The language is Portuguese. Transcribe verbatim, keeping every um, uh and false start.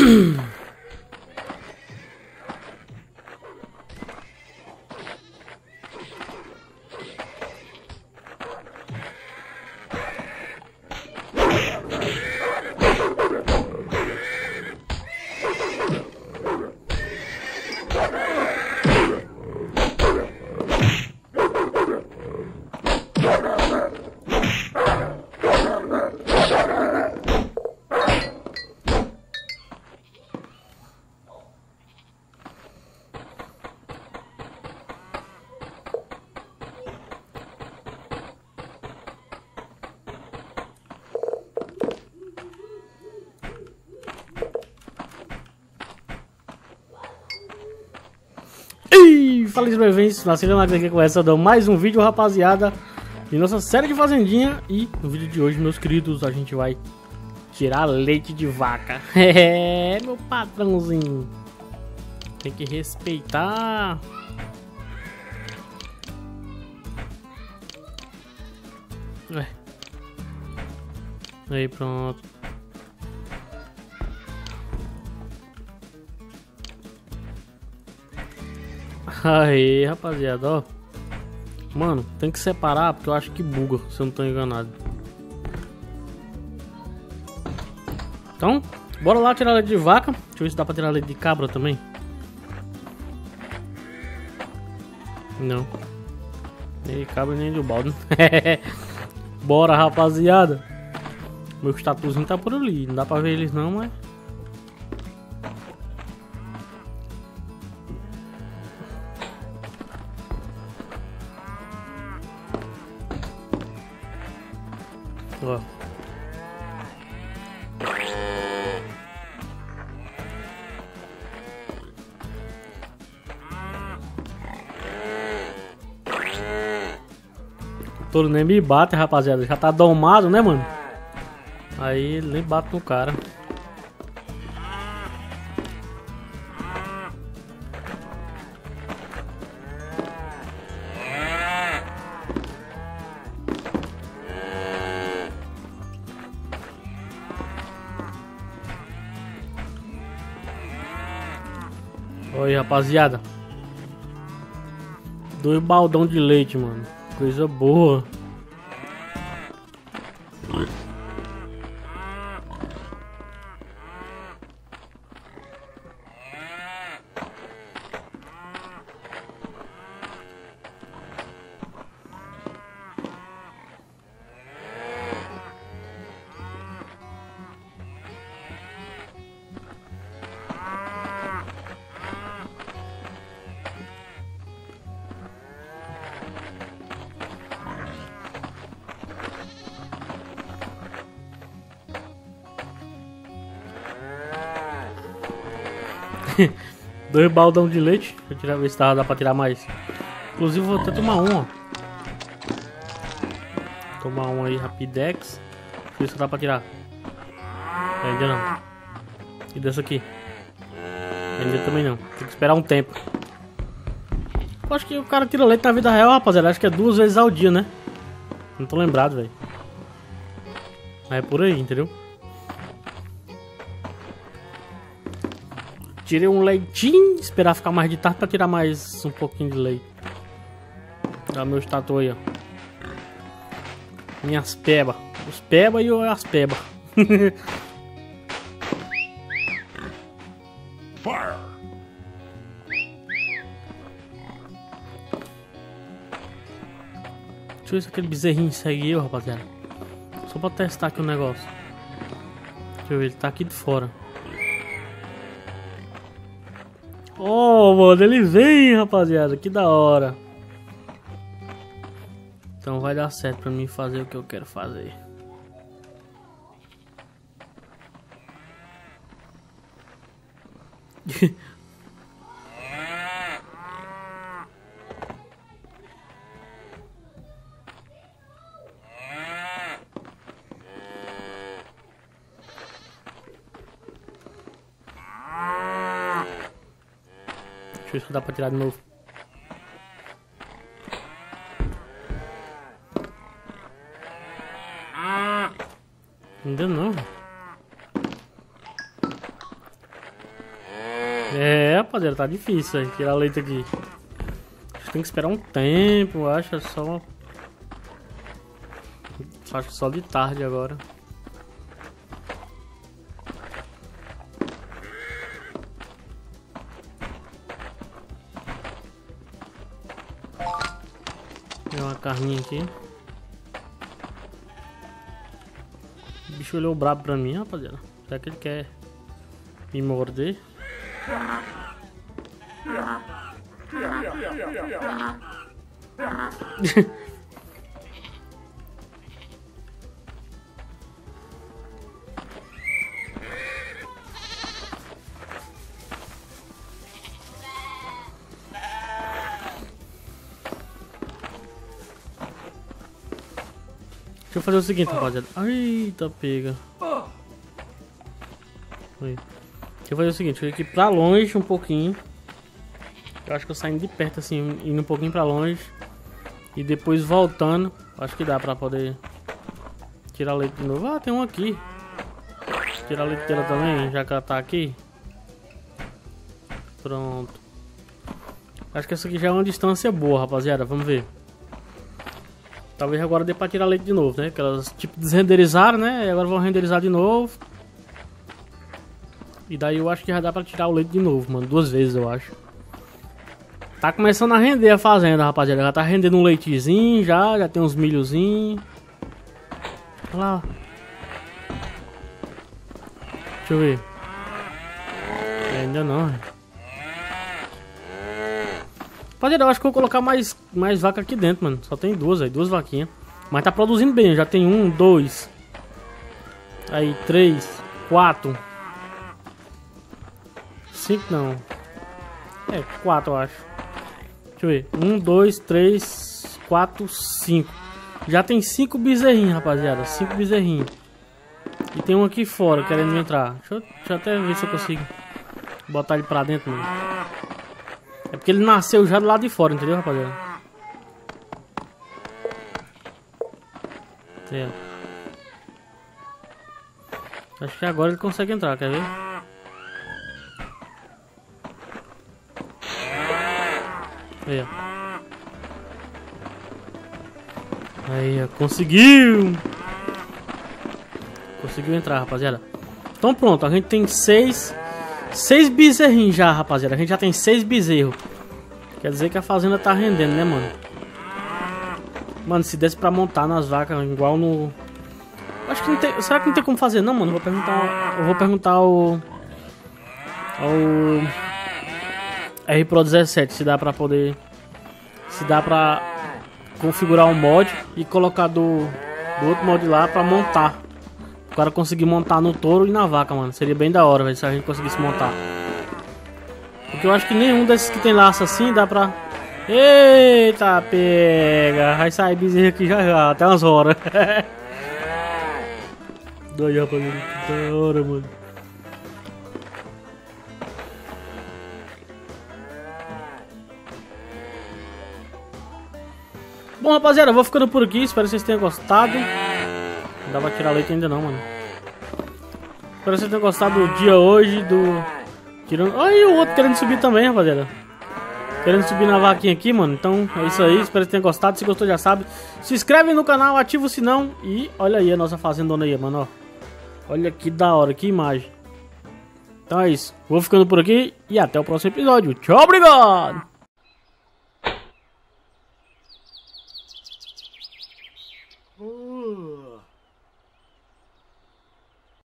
Fala, sobreviventes, nascendo na aqui começando mais um vídeo, rapaziada, de nossa série de fazendinha. E no vídeo de hoje, meus queridos, a gente vai tirar leite de vaca. É, meu patrãozinho, tem que respeitar. É. Aí, pronto. Aí, rapaziada, ó. Mano, tem que separar porque eu acho que buga, se eu não tô enganado. Então, bora lá tirar leite de vaca. Deixa eu ver se dá pra tirar leite de cabra também. Não. Nem de cabra nem de balde. Bora, rapaziada. Meu estatuzinho tá por ali. Não dá pra ver eles não, mas... Ó. O touro nem me bate, rapaziada. Já tá domado, né, mano? Aí ele nem bate no cara. Oi, rapaziada. Dois baldão de leite, mano. Coisa boa. Dois baldão de leite. Deixa eu tirar, ver se dá, dá pra tirar mais. Inclusive vou até tomar um, ó. Tomar um aí, Rapidex. Deixa eu ver se dá pra tirar. Ainda não. E dessa aqui? Ainda também não. Tem que esperar um tempo. Eu acho que o cara tira leite na vida real, rapaziada. Acho que é duas vezes ao dia, né? Não tô lembrado, velho. Mas é por aí, entendeu? Tirei um leitinho, esperar ficar mais de tarde pra tirar mais um pouquinho de leite. Olha meu status aí, ó. Minhas peba. Os peba e as peba. Fire. Deixa eu ver se aquele bezerrinho segue eu, rapaziada. Só pra testar aqui o negócio. Deixa eu ver, ele tá aqui de fora. Oh, mano, ele vem, rapaziada, que da hora. Então vai dar certo pra mim fazer o que eu quero fazer. Deixa eu ver se dá pra tirar de novo. Ainda não. É, rapaziada, tá difícil aí, tirar leite aqui. A gente tem que esperar um tempo, eu acho, é só... Acho que só de tarde agora. Tem uma carninha aqui. O bicho olhou brabo pra mim, rapaziada. Será que ele quer me morder? Deixa eu fazer o seguinte, rapaziada. Eita, pega. Aí. Deixa eu fazer o seguinte, eu vou aqui pra longe um pouquinho. Eu acho que eu saindo de perto assim, indo um pouquinho pra longe. E depois voltando. Acho que dá pra poder tirar leite de novo. Ah, tem um aqui. Tirar leite dela também, já que ela tá aqui. Pronto. Acho que essa aqui já é uma distância boa, rapaziada. Vamos ver. Talvez agora dê pra tirar leite de novo, né? Que elas tipo desrenderizaram, né? E agora vão renderizar de novo. E daí eu acho que já dá pra tirar o leite de novo, mano. Duas vezes, eu acho. Tá começando a render a fazenda, rapaziada. Já tá rendendo um leitezinho, já. Já tem uns milhozinhos. Olha lá. Deixa eu ver. Ainda não. Rapaziada, eu acho que eu vou colocar mais, mais vaca aqui dentro, mano. Só tem duas aí, duas vaquinhas. Mas tá produzindo bem, já tem um, dois. Aí, três, quatro. Cinco não. É, quatro eu acho. Deixa eu ver. Um, dois, três, quatro, cinco. Já tem cinco bezerrinhos, rapaziada. Cinco bezerrinhos. E tem um aqui fora querendo entrar. Deixa eu, deixa eu até ver se eu consigo botar ele pra dentro, mano. É porque ele nasceu já do lado de fora, entendeu, rapaziada? É. Acho que agora ele consegue entrar, quer ver? Aí, ó. Aí, ó. Conseguiu! Conseguiu entrar, rapaziada. Então pronto, a gente tem seis... Seis bezerrinhos já, rapaziada. A gente já tem seis bezerros. Quer dizer que a fazenda tá rendendo, né, mano? Mano, se desse pra montar nas vacas igual no... Acho que não tem... Será que não tem como fazer? Não, mano. Eu vou perguntar... Eu vou perguntar ao... Ao... R Pro dezessete se dá pra poder... Se dá pra configurar um mod e colocar do... Do outro mod lá pra montar. O cara conseguir montar no touro e na vaca, mano. Seria bem da hora, velho, se a gente conseguisse montar. Porque eu acho que nenhum desses que tem laço assim dá pra... Eita, pega! Vai sair bezerro aqui já já, até umas horas. Daí, rapaziada, que da hora, mano. Bom, rapaziada, eu vou ficando por aqui. Espero que vocês tenham gostado. Não dá pra tirar leite ainda não, mano. Espero que vocês tenham gostado do dia hoje, do... Tirando... Olha o outro querendo subir também, rapaziada. Querendo subir na vaquinha aqui, mano. Então, é isso aí. Espero que tenham gostado. Se gostou, já sabe. Se inscreve no canal, ativa o sinão. E olha aí a nossa fazendona aí, mano, ó. Olha que da hora, que imagem. Então é isso. Vou ficando por aqui e até o próximo episódio. Tchau, obrigado! Uh.